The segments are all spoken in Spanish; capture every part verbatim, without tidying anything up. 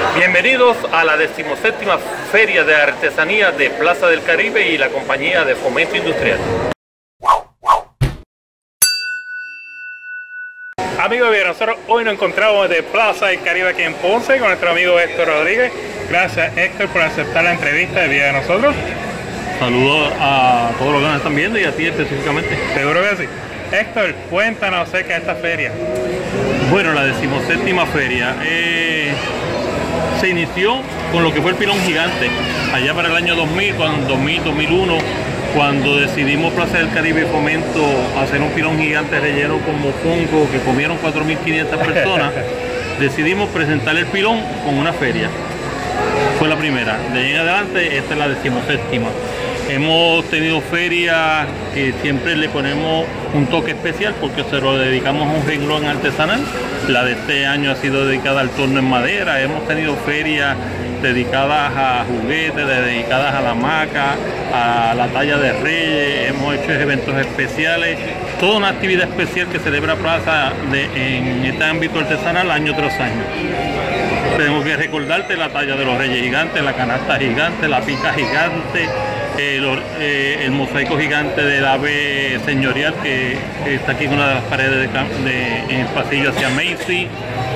Bienvenidos a la decimoséptima Feria de Artesanía de Plaza del Caribe y la compañía de Fomento Industrial. Amigos, bien, nosotros hoy nos encontramos de Plaza del Caribe aquí en Ponce con nuestro amigo Héctor Rodríguez. Gracias, Héctor, por aceptar la entrevista de día de nosotros. Saludos a todos los que nos están viendo y a ti específicamente. Seguro que sí. Héctor, cuéntanos acerca de esta feria. Bueno, la decimoséptima feria eh, se inició con lo que fue el pilón gigante allá para el año dos mil, cuando, dos mil, dos mil uno, cuando decidimos Plaza del Caribe y Fomento hacer un pilón gigante relleno con mofongo que comieron cuatro mil quinientas personas. Decidimos presentar el pilón con una feria. Fue la primera. De ahí en adelante, esta es la decimoséptima. Hemos tenido ferias que siempre le ponemos un toque especial porque se lo dedicamos a un renglón artesanal. La de este año ha sido dedicada al torno en madera. Hemos tenido ferias dedicadas a juguetes, dedicadas a la hamaca, a la talla de reyes. Hemos hecho eventos especiales. Toda una actividad especial que celebra Plaza de, en este ámbito artesanal año tras año. Tengo que recordarte la talla de los reyes gigantes, la canasta gigante, la pica gigante, el, eh, el mosaico gigante del ave señorial que, que está aquí en una de las paredes de, de, en el pasillo hacia Macy.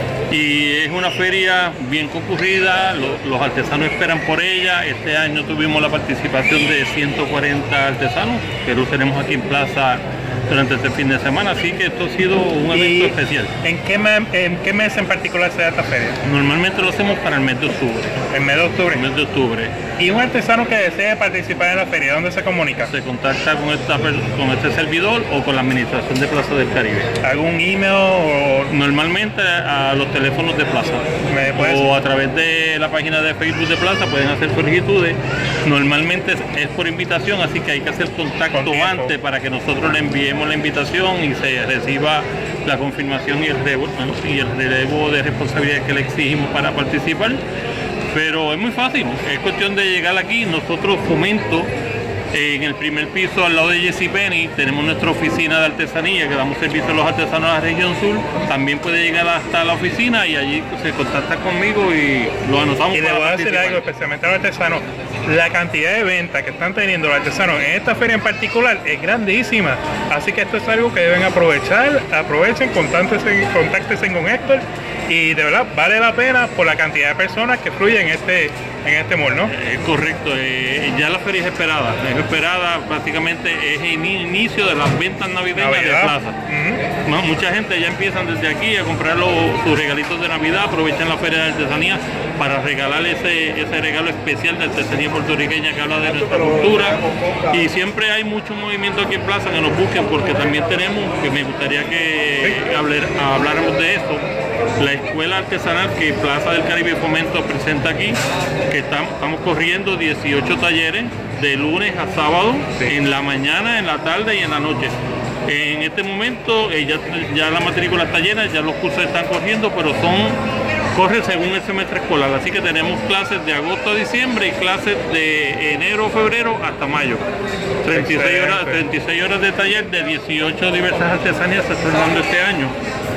Y es una feria bien concurrida, los, los artesanos esperan por ella. Este año tuvimos la participación de ciento cuarenta artesanos que los tenemos aquí en Plaza durante este fin de semana, así que esto ha sido un evento especial. ¿En qué, mes, ¿En qué mes en particular se da esta feria? Normalmente lo hacemos para el mes de octubre. ¿El mes de octubre? El mes de octubre. ¿Y un artesano que desee participar en la feria, dónde se comunica? Se contacta con, esta, con este servidor o con la administración de Plaza del Caribe. ¿Algún email o...? Normalmente a los teléfonos de Plaza o a través de la página de Facebook de Plaza pueden hacer solicitudes. Normalmente es, es por invitación, así que hay que hacer contacto antes para que nosotros le enviemos la invitación y se reciba la confirmación y el relevo, y el relevo de responsabilidad que le exigimos para participar. Pero es muy fácil, es cuestión de llegar aquí. Nosotros Fomento, en el primer piso al lado de JCPenney tenemos nuestra oficina de artesanía que damos servicio a los artesanos de la región sur. También puede llegar hasta la oficina y allí se contacta conmigo y lo anotamos. Y le voy a decir algo, especialmente a los artesanos, la cantidad de ventas que están teniendo los artesanos en esta feria en particular es grandísima, así que esto es algo que deben aprovechar. Aprovechen, contáctense, contáctense con Héctor y de verdad vale la pena por la cantidad de personas que fluyen en este, en este mall, ¿no? Es correcto, eh, ya la feria es esperada, es esperada, prácticamente es el inicio de las ventas navideñas Navidad. de Plaza. Uh-huh. No, mucha gente ya empiezan desde aquí a comprar los, sus regalitos de Navidad, aprovechan la feria de artesanía para regalar ese, ese regalo especial de artesanía puertorriqueña que habla de nuestra cultura. Y siempre hay mucho movimiento aquí en Plaza, que nos busquen, porque también tenemos, que me gustaría que hablar, habláramos de esto, la escuela artesanal que Plaza del Caribe Fomento presenta aquí, que estamos, estamos corriendo dieciocho talleres de lunes a sábado, sí, en la mañana, en la tarde y en la noche. En este momento eh, ya, ya la matrícula está llena, ya los cursos están corriendo, pero son corre según el semestre escolar, así que tenemos clases de agosto a diciembre y clases de enero a febrero hasta mayo. treinta y seis horas, treinta y seis horas de taller de dieciocho diversas artesanías se están dando este año.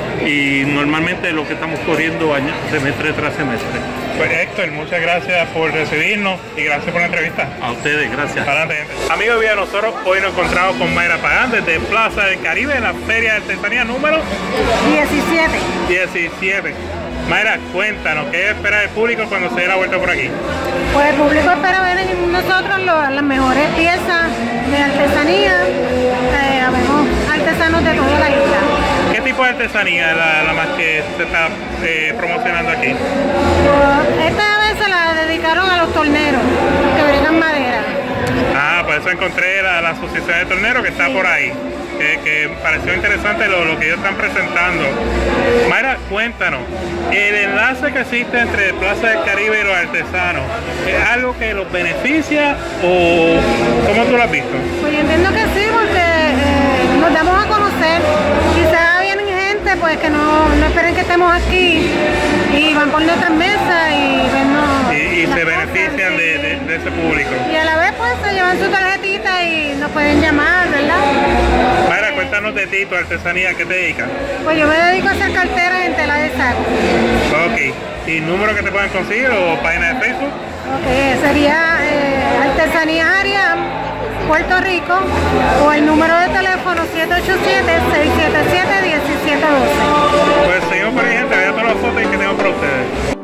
Y normalmente lo que estamos corriendo año, semestre tras semestre. Pues Héctor, muchas gracias por recibirnos y gracias por la entrevista. A ustedes, gracias. Adelante, gente. Amigos, bien, nosotros hoy nos encontramos con Mayra Pagán desde Plaza del Caribe, en la Feria de Artesanía número diecisiete. diecisiete. Mayra, cuéntanos, ¿qué espera el público cuando se dé la vuelta por aquí? Pues el público espera ver en nosotros lo, las mejores piezas de artesanía. Eh, habemos artesanos de toda la isla. ¿Qué tipo de artesanía es la, la más que se está eh, promocionando aquí? Pues esta vez se la dedicaron a los torneros que brindan madera. Ah, por eso encontré la, la asociación de torneros que está por ahí. Que, que pareció interesante lo, lo que ellos están presentando. Mayra, cuéntanos, el enlace que existe entre Plaza del Caribe y los artesanos, ¿es algo que los beneficia o cómo tú lo has visto? Pues yo entiendo que sí, porque eh, nos damos a conocer. Quizás vienen gente pues que no, no esperen que estemos aquí y van por otras mesas y vernos. Y, y se benefician de, de, de ese público. Y a la vez pues se llevan su tarjetita y nos pueden llamar, ¿verdad? Mayra, cuéntanos de ti, tu artesanía, ¿qué te dedicas? Pues yo me dedico a hacer carteras en tela de saco. Ok, ¿y número que te puedan conseguir o página de Facebook? Ok, sería eh, Artesanía Ariam, Puerto Rico, o el número de teléfono siete ocho siete, seis siete siete, uno siete uno dos. Pues seguimos por ahí, gente, vean todas las fotos que tengo para ustedes.